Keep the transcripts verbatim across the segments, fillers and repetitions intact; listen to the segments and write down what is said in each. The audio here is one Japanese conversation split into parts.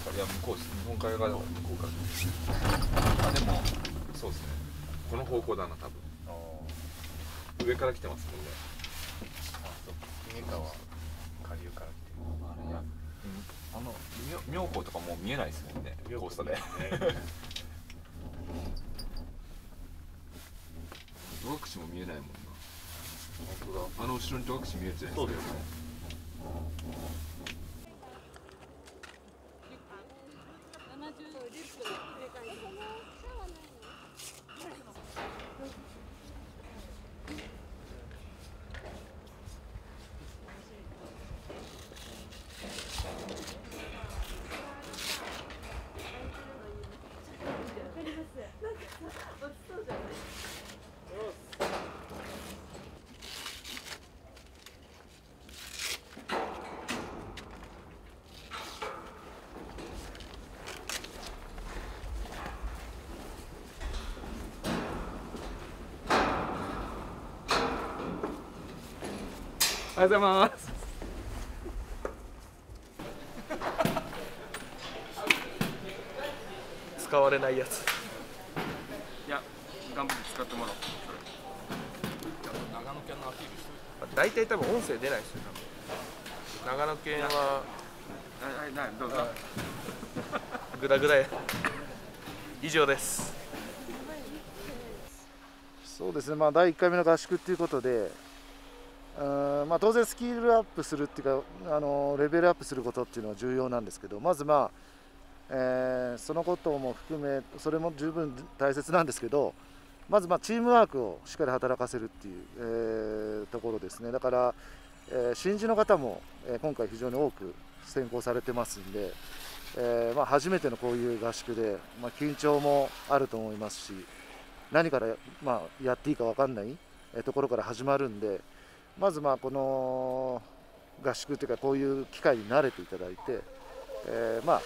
から、いや向こうです。日本海側だから向こうから。あでもそうですね。この方向だな多分。上から来てますもんね。 あ、そうか。三重川下流から来てる。 あれや、うん、あの妙高とかもう見えないですもんね。コースタで。戸隠も見えないもんな。本当だ。あの後ろに戸隠見えるじゃないですか。そうですね。おはようございます。 使われないやつ。 いや、頑張って使ってもらおう。 長野県のアピールしてる。 大体多分音声出ないですよ。多分長野県ははいはい、どうぞ。 グダグダや。以上です。 そうですね、まあ、だいいっかいめの合宿ということで、うんまあ、当然スキルアップするっていうかあのレベルアップすることっていうのは重要なんですけど、まずまあ、えー、そのことも含めそれも十分大切なんですけど、まずまあチームワークをしっかり働かせるっていう、えー、ところですね。だから、えー、新人の方も、えー、今回非常に多く選考されてますんで、えーまあ、初めてのこういう合宿で、まあ、緊張もあると思いますし、何から、まあ、やっていいか分かんないところから始まるんで、まずまあこの合宿というかこういう機会に慣れていただいて、えー、まあ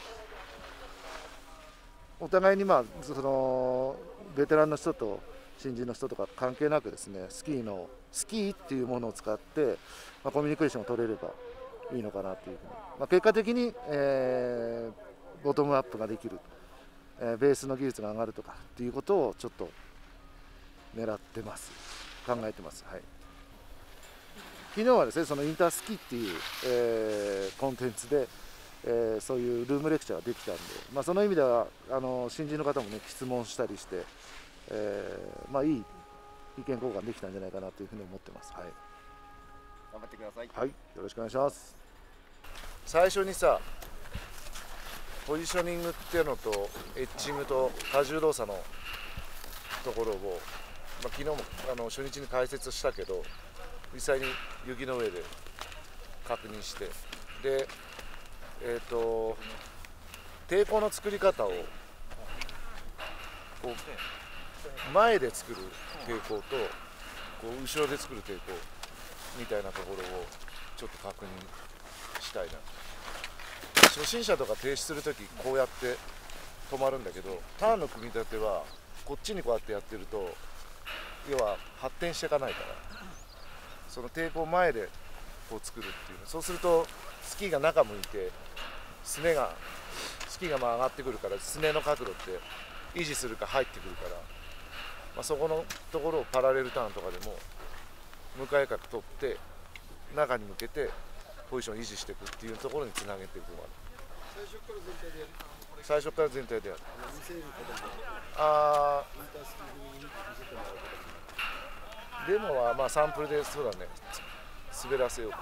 お互いにまあそのベテランの人と新人の人とか関係なくですね、スキーのスキーっていうものを使って、まあ、コミュニケーションを取れればいいのかなというふうに、まあ、結果的に、えー、ボトムアップができる、えー、ベースの技術が上がるとかっていうことをちょっと狙ってます、考えてます。はい、昨日はですね、そのインタースキーっていう、えー、コンテンツで、えー、そういうルームレクチャーができたんで、まあ、その意味ではあの新人の方もね質問したりして、えー、まあいい意見交換できたんじゃないかなというふうに思ってます。はい、 頑張ってください。 はい、よろしくお願いします。最初にさ、ポジショニングっていうのとエッジングと荷重動作のところを、まあ、昨日もあの初日に解説したけど、実際に雪の上で確認して、で、えーと、抵抗の作り方をこう前で作る抵抗とこう後ろで作る抵抗みたいなところをちょっと確認したいな。初心者とか停止するときこうやって止まるんだけど、ターンの組み立てはこっちにこうやってやってると要は発展していかないから、その抵抗を前でこう作るっていう、そうするとスキーが中向いてすねがスキーがまあ上がってくるから、すねの角度って維持するか入ってくるから、まあ、そこのところをパラレルターンとかでも向かい角取って中に向けてポジションを維持していくっていうところにつなげていくまで。最初から全体でやる。あーデモはまあサンプルでそうだね、滑らせよう。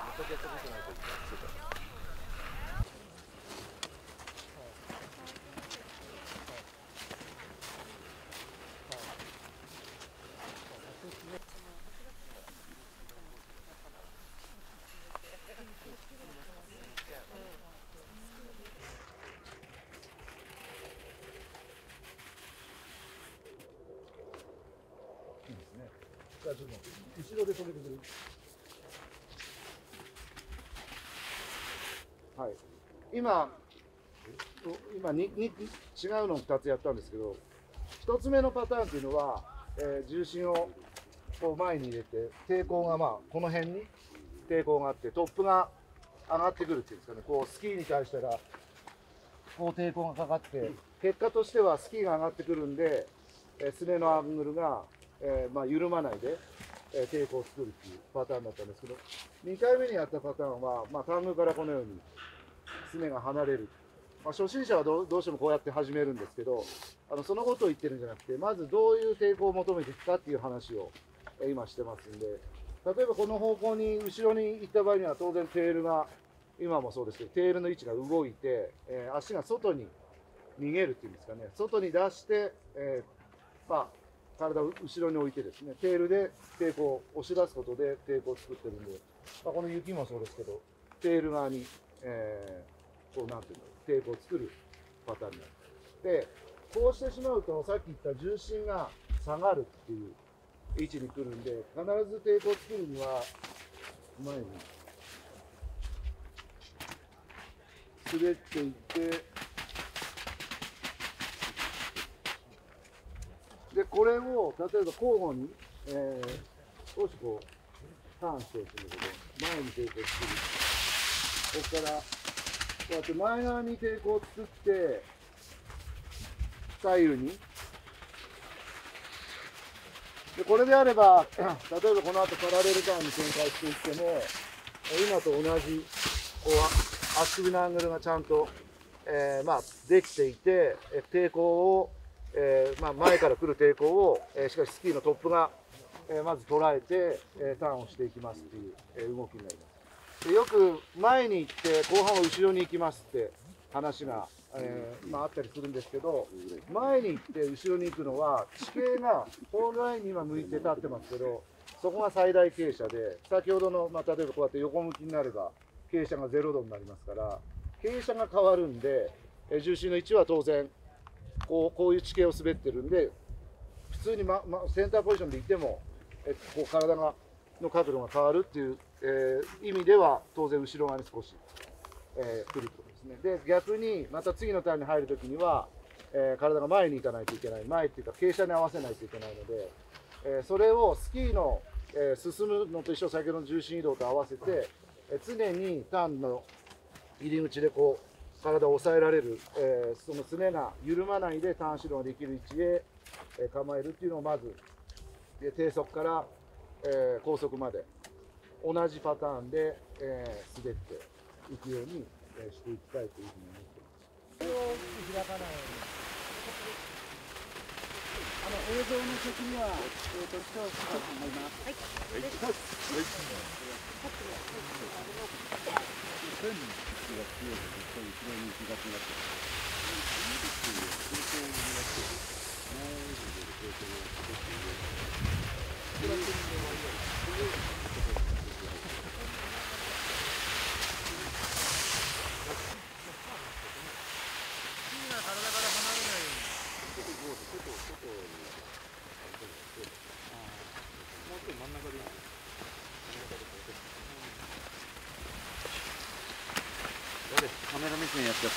後ろで止めてくれる。はい。今、今にに違うのをふたつやったんですけど、ひとつめのパターンというのは、えー、重心をこう前に入れて、抵抗がまあこの辺に抵抗があって、トップが上がってくるっていうんですかね、こうスキーに対したらこう抵抗がかかって結果としてはスキーが上がってくるんで、えー、すねのアングルが、えーまあ、緩まないで、えー、抵抗を作るっていうパターンだったんですけど、にかいめにやったパターンは、まあ、タングからこのようにすねが離れる、まあ、初心者はど う, どうしてもこうやって始めるんですけど、あのそのことを言ってるんじゃなくて、まずどういう抵抗を求めていくかっていう話を、えー、今してますんで、例えばこの方向に後ろに行った場合には当然テールが今もそうですけど、テールの位置が動いて、えー、足が外に逃げるっていうんですかね、外に出して、えーまあ、体を後ろに置いてですね、テールで抵抗を押し出すことで抵抗を作ってるんで、まあ、この雪もそうですけど、テール側に、えー、こうなんていうんだろう、抵抗を作るパターンになる。で、こうしてしまうと、さっき言った重心が下がるっていう位置に来るんで、必ず抵抗を作るには、前に滑っていって、で、これを例えば交互に、えー、少しこう、ターンしていくんだけど、前に抵抗を作る。ここから、こうやって前側に抵抗を作って、左右に。で、これであれば、例えばこの後パラレルターンに展開していっても、今と同じ、こう、足首のアングルがちゃんと、えー、まあ、できていて、抵抗を、えーまあ、前から来る抵抗を、えー、しかしスキーのトップが、えー、まず捉えて、えー、ターンをしていきますっていう、えー、動きになります。でよく前に行って後半は後ろに行きますって話が、えーまあ、あったりするんですけど、前に行って後ろに行くのは地形がホールラインに今向いて立ってますけど、そこが最大傾斜で、先ほどの、まあ、例えばこうやって横向きになれば傾斜がゼロ度になりますから、傾斜が変わるんで、えー、重心の位置は当然こう、こういう地形を滑ってるんで、普通に、まま、センターポジションでいても、えこう体がの角度が変わるっていう、えー、意味では、当然後ろ側に少し、えー、来るということですね。で、逆にまた次のターンに入るときには、えー、体が前に行かないといけない、前っていうか傾斜に合わせないといけないので、えー、それをスキーの、えー、進むのと一緒、先ほどの重心移動と合わせて、えー、常にターンの入り口でこう、体を抑えられる、えー、そのすねが緩まないでターン指導ができる位置へ、えー、構えるっていうのをまず、で低速から、えー、高速まで同じパターンで、えー、滑っていくように、えー、していきたいというふうに思っています。これを開かないように。あの映像の時には、えー、と視聴したいと思います。はい。はい。はい。線が強いと実際に後ろに行きがちになってカメラ目線やっちゃった。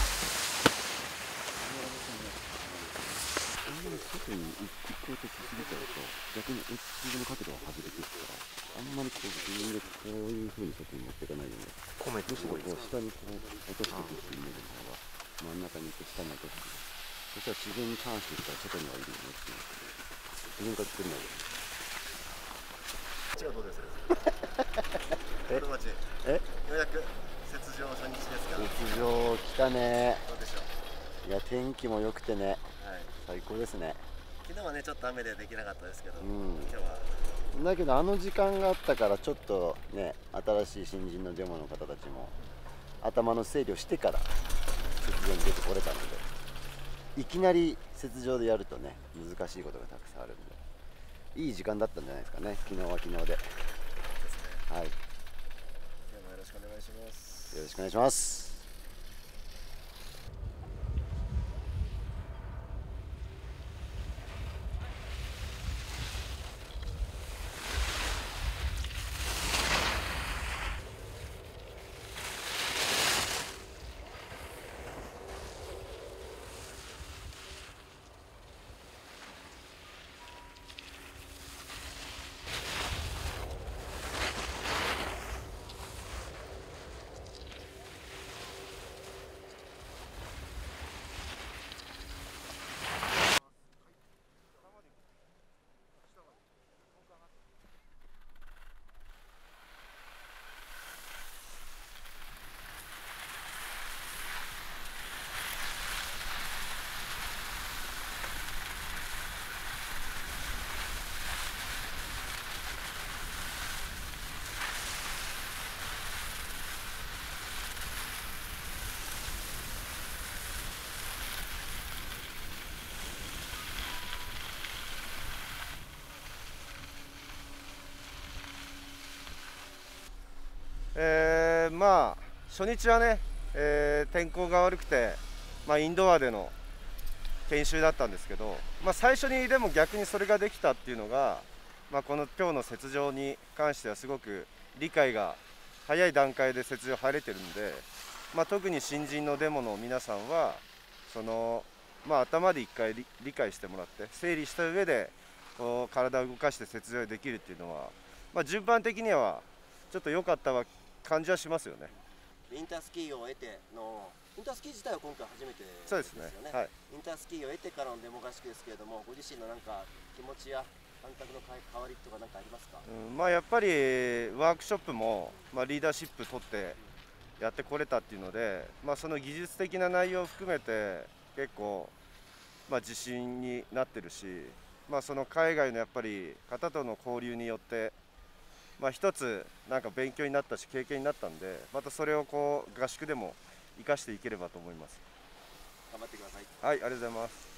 あんまり外に一方的すぎちゃうと逆にエッジの角度が外れていくから、あんまりこう自分でこういう風に外に持っていかないように、むしろこう下にこう落としていくっていうイメージの方が、真ん中に行って下に落としていく。そしたら自然にターンしていくから外にはいるよねっていう自分から作んないよね。 違うどうですええようやく雪上初日ですから。 雪上来たね。 どうでしょう。 いや天気も良くてね、 はい、 最高ですね。 昨日はねちょっと雨でできなかったですけど、 うん、 今日はだけどあの時間があったからちょっとね、新しい新人のデモの方たちも頭の整理をしてから雪上に出てこれたので、いきなり雪上でやるとね難しいことがたくさんあるんで、いい時間だったんじゃないですかね。昨日は昨日で。 ですね。 はい。 今日もよろしくお願いします。 よろしくお願いします。 えー、まあ初日はね、えー、天候が悪くて、まあ、インドアでの研修だったんですけど、まあ、最初にでも逆にそれができたっていうのが、まあ、この今日の雪上に関してはすごく理解が早い段階で雪上入れてるんで、まあ、特に新人のデモの皆さんはその、まあ、頭で一回 理, 理解してもらって整理した上でこう体を動かして雪上できるっていうのは、まあ、順番的にはちょっと良かったは感じはしますよね。 インタースキーを得てのインタースキー自体は今回初めてですよね。 そうですね、はい、 インタースキーを得てからのデモ合宿ですけれども、ご自身のなんか気持ちや感覚の変わりとか何かありますか？ うん、まあ、やっぱりワークショップも、まあ、リーダーシップ取ってやってこれたっていうので、まあ、その技術的な内容を含めて結構、まあ、自信になってるし、まあ、その海外のやっぱり方との交流によって、まあ、一つなんか勉強になったし経験になったんで、またそれをこう合宿でも生かしていければと思います。 頑張ってください。 はい、ありがとうございます。